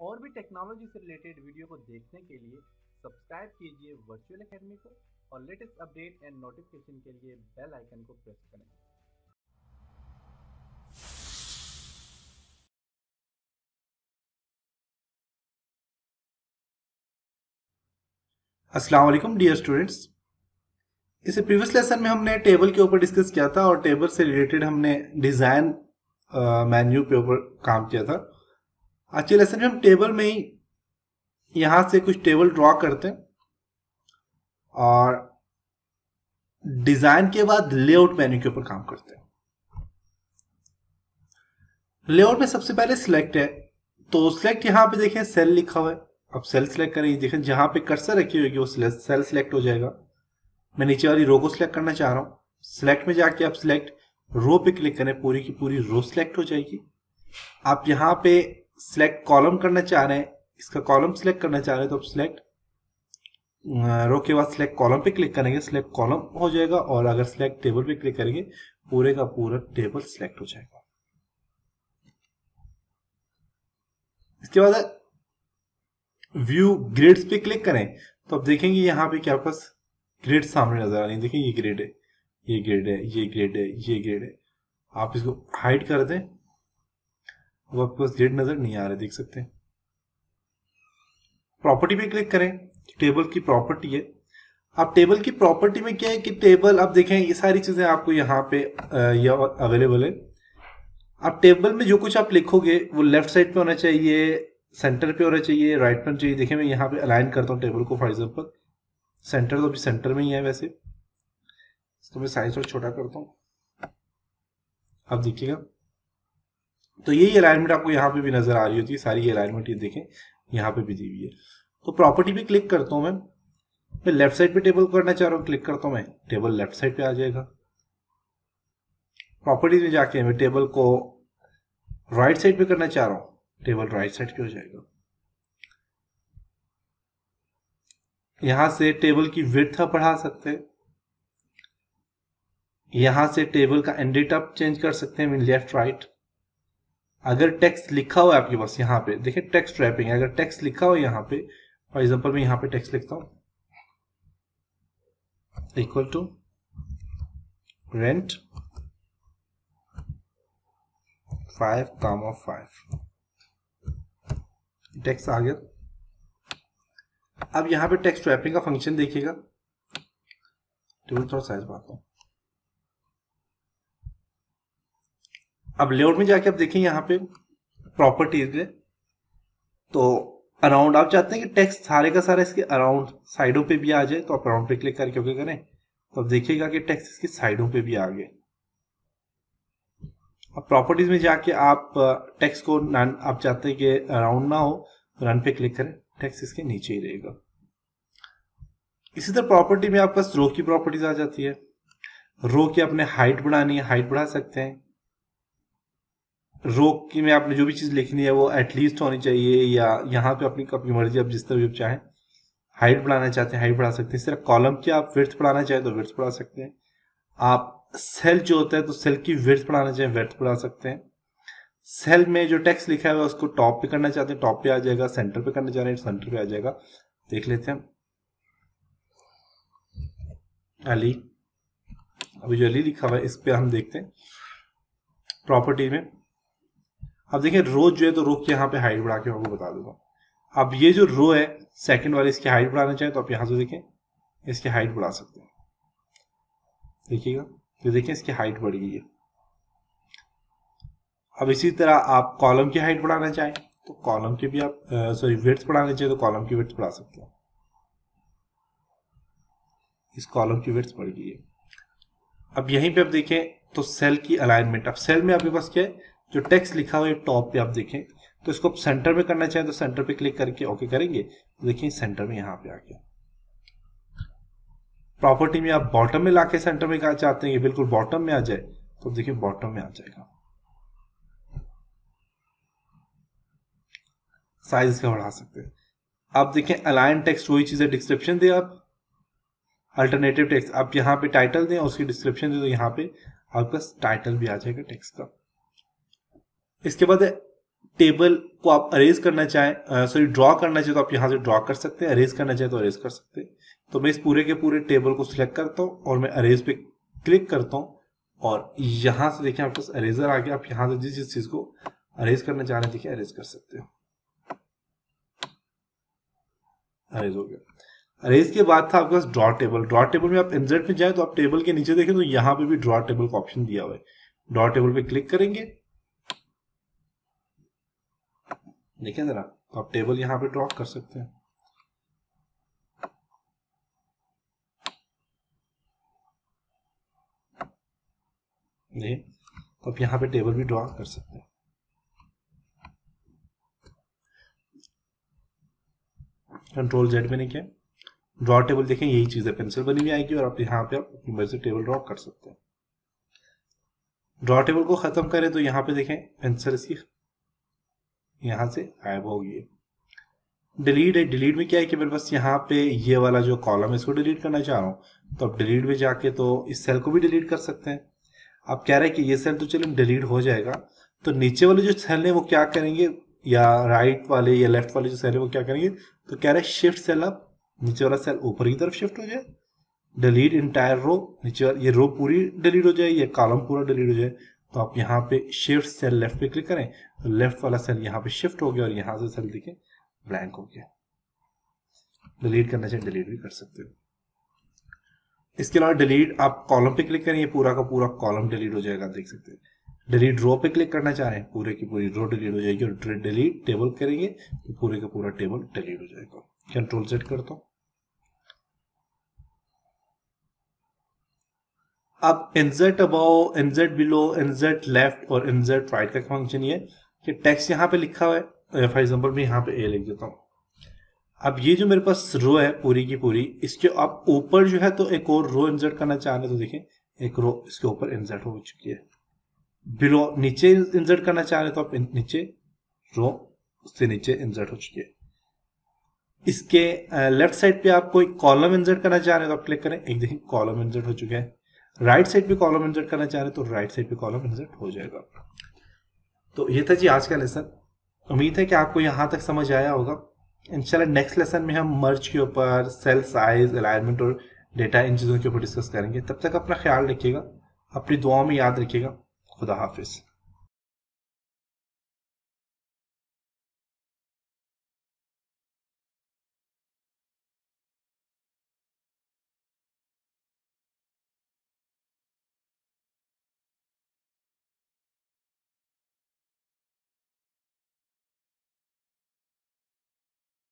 और भी टेक्नोलॉजी से रिलेटेड वीडियो को देखने के लिए सब्सक्राइब कीजिए वर्चुअल एकेडमी को और लेटेस्ट अपडेट एंड नोटिफिकेशन के लिए बेल आइकन को प्रेस करें। अस्सलाम वालेकुम डियर स्टूडेंट्स। इस प्रीवियस लेसन में हमने टेबल के ऊपर डिस्कस किया था और टेबल से रिलेटेड हमने डिजाइन मेन्यू पे ऊपर काम किया था। आज के लेसन में हम टेबल में ही यहां से कुछ टेबल ड्रॉ करते हैं और डिजाइन के बाद लेआउट मेन्यू के ऊपर काम करते हैं। लेआउट में सबसे पहले सिलेक्ट है, तो सिलेक्ट यहां पे देखें सेल लिखा हुआ है। अब सेल सिलेक्ट करेंगे, देखें जहां पे कर्सर रखी होगी वो सेल सिलेक्ट हो जाएगा। मैं नीचे वाली रो को सिलेक्ट करना चाह रहा हूं, सिलेक्ट में जाके आप सिलेक्ट रो पे क्लिक करें, पूरी की पूरी रो सिलेक्ट हो जाएगी। आप यहां पे सिलेक्ट कॉलम करना चाह रहे हैं, इसका कॉलम सिलेक्ट करना चाह रहे हैं तो आप सिलेक्ट रो के बाद सिलेक्ट कॉलम पे क्लिक करेंगे, सिलेक्ट कॉलम हो जाएगा। और अगर सिलेक्ट टेबल पे क्लिक करेंगे पूरे का पूरा टेबल सिलेक्ट हो जाएगा। इसके बाद व्यू ग्रिड्स पे क्लिक करें तो आप देखेंगे यहां पे क्या पास ग्रिड सामने नजर आ रही है। देखिए ये ग्रिड है, ये ग्रिड है, ये ग्रिड है, ये ग्रिड है। आप इसको हाइड कर दें, वो आपके पास ग्रिड नजर नहीं आ रहे, देख सकते हैं। प्रॉपर्टी पे क्लिक करें, टेबल की प्रॉपर्टी है। अब टेबल की प्रॉपर्टी में क्या है कि टेबल, अब देखें ये सारी चीजें आपको यहाँ पे अवेलेबल है। अब टेबल में जो कुछ आप लिखोगे वो लेफ्ट साइड पे होना चाहिए, सेंटर पे होना चाहिए, राइट पे होना चाहिए। देखिए मैं यहाँ पे अलाइन करता हूँ टेबल को, फॉर एग्जाम्पल सेंटर तो अभी सेंटर में ही है वैसे, इसको मैं साइज और छोटा करता हूँ। अब देखिएगा तो यही अलाइनमेंट आपको यहाँ पे भी नजर आ रही होती है, सारी अलाइनमेंट ये देखें यहाँ पे भी दी हुई है। तो प्रॉपर्टी पे क्लिक करता हूँ मैं लेफ्ट साइड पे टेबल करना चाह रहा हूँ, क्लिक करता हूँ मैं, टेबल लेफ्ट साइड पे आ जाएगा। प्रॉपर्टीज में जाके मैं टेबल को राइट साइड पे करना चाह रहा हूँ, टेबल राइट साइड पे हो जाएगा। यहां से टेबल की विड्थ आप बढ़ा सकते हैं, यहां से टेबल का एंडिट आप चेंज कर सकते हैं, मीन लेफ्ट राइट। अगर टेक्स्ट लिखा हुआ है आपके पास, यहाँ पे देखिए टेक्स्ट रैपिंग है, अगर टेक्स्ट लिखा हुआ है यहाँ पे, फॉर एग्जांपल मैं यहाँ पे टेक्स्ट लिखता हूं इक्वल टू रेंट 5,5 टेक्स्ट आ गया। अब यहाँ पे टेक्स्ट रैपिंग का फंक्शन देखिएगा, टेबल थोड़ा साइज बढ़ाता हूं। अब लेआउट में जाके आप देखें यहाँ पे प्रॉपर्टीज में, तो अराउंड आप चाहते हैं कि टेक्स्ट सारे का सारा इसके अराउंड साइडों पे भी आ जाए, तो आप अराउंड पे क्लिक करके ओके करें तो आप देखिएगा कि टेक्स्ट इसकी साइडों पे भी आ गए। अब प्रॉपर्टीज में जाके आप टेक्स्ट को आप चाहते हैं कि अराउंड ना हो, रन पे क्लिक करें, टेक्स्ट इसके नीचे ही रहेगा। इसी तरह प्रॉपर्टी में आपके पास रो की प्रॉपर्टीज आ जाती है। रो की आपने हाइट बढ़ानी है, हाइट बढ़ा सकते हैं। रो की में आपने जो भी चीज लिखनी है वो एटलीस्ट होनी चाहिए, या यहाँ पे अपनी मर्जी, आप जिस तरह भी आप चाहें हाइट बढ़ाना चाहते हैं हाइट बढ़ा सकते हैं। इस तरह कॉलम की आप विड्थ बढ़ाना चाहें तो विड्थ बढ़ा सकते हैं। आप सेल जो होता है तो सेल की विड्थ बढ़ाना चाहें विड्थ बढ़ा सकते हैं। सेल में जो टेक्स्ट लिखा है उसको टॉप पे करना चाहते हैं टॉप पे आ जाएगा, सेंटर पे करना चाह रहे हैं सेंटर पे आ जाएगा। देख लेते हैं अली, अभी जो अली लिखा हुआ है इस पे हम देखते हैं प्रॉपर्टी में। अब देखिए रो जो है तो रो की यहाँ पे हाइट बढ़ा के मैं आपको बता दूंगा। अब ये जो रो है सेकंड वाली, इसकी हाइट बढ़ाना चाहे तो आप यहां से देखें इसकी हाइट बढ़ा सकते हैं, देखिएगा तो देखिए इसकी हाइट बढ़ गई है। अब इसी तरह आप कॉलम की हाइट बढ़ाना चाहें तो कॉलम की भी आप विड्थ बढ़ाना चाहिए तो कॉलम की विड्थ बढ़ा सकते हैं, इस कॉलम की विड्थ बढ़ गई है। अब यहीं पे आप देखें तो सेल की अलाइनमेंट, अब सेल में आपके पास क्या है, जो टेक्स्ट लिखा हुआ है टॉप पे आप देखें तो इसको आप सेंटर में करना चाहें तो सेंटर पे क्लिक करके ओके करेंगे तो देखिए सेंटर में यहां पे आ गया। प्रॉपर्टी में आप बॉटम में लाके सेंटर में कहा चाहते हैं कि बिल्कुल बॉटम में आ जाए तो देखिए बॉटम में आ जाएगा। साइज इसका बढ़ा सकते हैं। आप देखें अलाइन टेक्स्ट वही चीज है, डिस्क्रिप्शन दे आप, अल्टरनेटिव टेक्स्ट आप यहाँ पे टाइटल दें उसकी डिस्क्रिप्शन दे तो यहाँ पे आपका टाइटल भी आ जाएगा टेक्स्ट का। इसके बाद टेबल को आप अरेज करना चाहें, सॉरी ड्रॉ करना चाहें तो आप यहाँ से ड्रॉ कर सकते हैं, अरेज करना चाहें तो अरेज कर सकते हैं। तो मैं इस पूरे के पूरे टेबल को सिलेक्ट करता हूँ और मैं अरेज पे क्लिक करता हूँ और यहाँ से देखिए आपके पास अरेजर आ गया। आप यहाँ से जिस चीज को अरेज करना चाह रहे हैं देखिए अरेज कर सकते हो। अरेज हो गया। अरेज के बाद था आपके पास ड्रॉ टेबल। ड्रॉ टेबल में आप इंसर्ट में जाए तो आप टेबल के नीचे देखें तो यहाँ पे भी ड्रॉ टेबल का ऑप्शन दिया हुआ है। ड्रॉ टेबल पे क्लिक करेंगे, देखिए जरा, तो आप टेबल यहाँ पे ड्रॉ कर सकते हैं। देखिए तो आप यहाँ पे टेबल भी ड्रॉ कर सकते हैं। कंट्रोल जेड मैंने किया, ड्रॉ टेबल देखें यही चीज है, पेंसिल बनी हुई आएगी और आप यहाँ पे आप अपनी मर्जी से टेबल ड्रॉ कर सकते हैं। ड्रॉ टेबल को खत्म करें तो यहाँ पे देखें पेंसिल इसकी यहाँ से गायब हो गई है। डिलीट है, डिलीट में क्या है कि मेरे पास यहाँ पे ये वाला जो कॉलम है इसको डिलीट करना चाह रहा हूँ तो आप डिलीट में जाके तो इस सेल को भी डिलीट कर सकते हैं। आप कह रहे हैं कि ये सेल तो चलो डिलीट हो जाएगा, तो नीचे वाले जो सेल है वो क्या करेंगे, या राइट वाले या लेफ्ट वाले जो सेल है वो क्या करेंगे, तो कह रहे हैं शिफ्ट सेल अप, नीचे वाला सेल ऊपर की तरफ शिफ्ट हो जाए, डिलीट इंटायर रो, नीचे ये रो पूरी डिलीट हो जाए, ये कॉलम पूरा डिलीट हो जाए। तो आप यहाँ पे शिफ्ट सेल लेफ्ट पे क्लिक करें तो लेफ्ट वाला सेल यहाँ पे शिफ्ट हो गया और यहाँ से सेल देखिए ब्लैंक हो गया। डिलीट करना चाहिए डिलीट भी कर सकते हो। इसके अलावा डिलीट आप कॉलम पे क्लिक करेंगे पूरा का पूरा कॉलम डिलीट हो जाएगा, देख सकते हैं। डिलीट रो पे क्लिक करना चाह रहे हैं पूरे की पूरी रो डिलीट हो जाएगी और डिलीट टेबल करेंगे तो पूरे का पूरा टेबल डिलीट हो जाएगा। कंट्रोल सेट करता हूं। अब insert above, insert below, insert left और इंसर्ट राइट का फंक्शन ये है कि टेक्स्ट यहाँ पे लिखा हुआ है, फॉर एग्जांपल मैं यहाँ पे ए लिख देता हूँ। अब ये जो मेरे पास रो है पूरी की पूरी, इसके आप ऊपर जो है तो एक और रो इंसर्ट करना चाह रहे हैं तो देखिए एक रो इसके ऊपर इंसर्ट हो चुकी है। बिलो नीचे इंसर्ट करना चाह रहे हैं तो आप नीचे रो उससे नीचे इंसर्ट हो चुकी है। इसके लेफ्ट साइड पे आप कोई कॉलम इंसर्ट करना चाह रहे हैं तो आप क्लिक करें, एक देखिए कॉलम इंसर्ट हो चुका है। राइट साइड पे कॉलम इंसर्ट करना चाह रहे हैं तो राइट साइड पे कॉलम इंसर्ट हो जाएगा। तो ये था जी आज का लेसन। उम्मीद है कि आपको यहाँ तक समझ आया होगा। इंशाल्लाह नेक्स्ट लेसन में हम मर्ज के ऊपर, सेल साइज, अलाइनमेंट और डेटा इन चीज़ों के ऊपर डिस्कस करेंगे। तब तक अपना ख्याल रखिएगा, अपनी दुआओं में याद रखिएगा। खुदा हाफिज।